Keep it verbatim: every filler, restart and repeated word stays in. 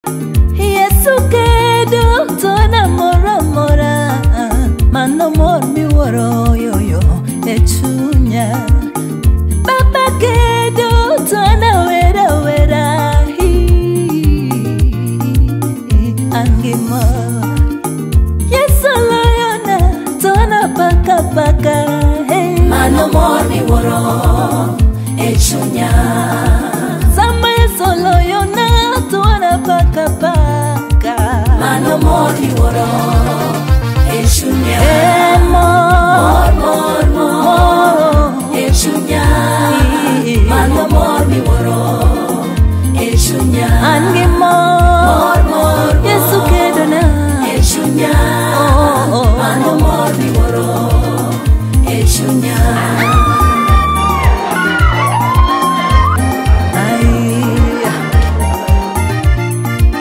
Yesu kedo tona mora mora mano mor mi woro yo yo echunya Baba kedo tona wera wera hi angimo Yesu loyona tona paka paka hey mano mor mi woro echunya Sama Yesu loyona tona paka paka mano mor mi woro echunya